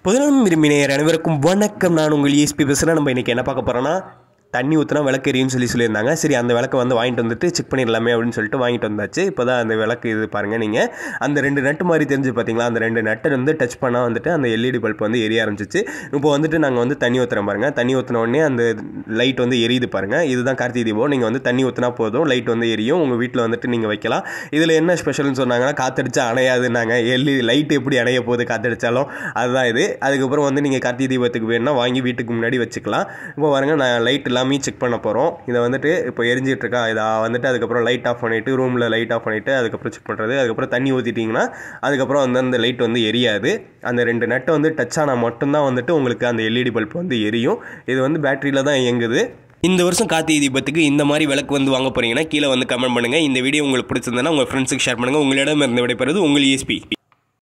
பொதுநலம் விரும்பி நேயர் அனைவருக்கும் வணக்கம். நான் உங்கள் ESP பேசுகிறேன். நம்ம இன்றைக்கி என்ன பார்க்க போகிறோன்னா, தண்ணி ஊற்றினா விளக்கு எரியும்னு சொல்லியிருந்தாங்க. சரி, அந்த விளக்கை வாங்கிட்டு வந்துட்டு செக் பண்ணிடலாமே அப்படின்னு சொல்லிட்டு வாங்கிட்டு வந்தாச்சு. இப்போ தான் அந்த விளக்கு இது பாருங்கள். நீங்கள் அந்த 2 நட்டு மாதிரி தெரிஞ்சு பார்த்தீங்களா, அந்த 2 நட்டை டச் பண்ணால் அந்த LED பல்ப் எரிய ஆரம்பிச்சிச்சு. இப்போ நாங்கள் தண்ணி ஊற்றுறோம் பாருங்கள். தண்ணி ஊற்றின உடனே அந்த லைட் எரியுது பாருங்கள். இதுதான் கார்த்திகை தீபம். நீங்கள் தண்ணி ஊற்றினா போதும், லைட் எரியும். உங்கள் வீட்டில் நீங்கள் வைக்கலாம். இதில் என்ன ஸ்பெஷல்னு சொன்னாங்கன்னா, காற்றடிச்சா அணையாதுன்னாங்க. லைட் எப்படி அணைய போகுது காற்றடிச்சாலும், அதுதான் இது. அதுக்கப்புறம் நீங்கள் கார்த்திகை தீபத்துக்கு வேணும்னா வாங்கி வீட்டுக்கு முன்னாடி வச்சுக்கலாம். இப்போ பாருங்கள், நான் லைட் எல்லாமே செக் பண்ண போகிறோம். இதை இப்போ எரிஞ்சிட்டு இருக்கா, இதை அதுக்கப்புறம் லைட் ஆஃப் பண்ணிவிட்டு, ரூமில் லைட் ஆஃப் பண்ணிவிட்டு அதுக்கப்புறம் செக் பண்ணுறது. அதுக்கப்புறம் தண்ணி ஊற்றிட்டிங்கன்னா அதுக்கப்புறம் அந்த லைட் எரியாது. அந்த 2 நட்டை டச் ஆனால் மட்டும்தான் உங்களுக்கு அந்த LED பல்ப் எரியும். இது பேட்டரியில் தான் இயங்குது. இந்த வருஷம் கார்த்திகை தீபத்துக்கு இந்த மாதிரி விளக்கு வாங்க போகிறீங்கன்னா கீழே கமெண்ட் பண்ணுங்கள். இந்த வீடியோ உங்களுக்கு பிடிச்சிருந்தனா உங்கள் ஃப்ரெண்ட்ஸுக்கு ஷேர் பண்ணுங்கள். உங்களிடம் இருந்து விடைபெறுவது உங்கள் ESP.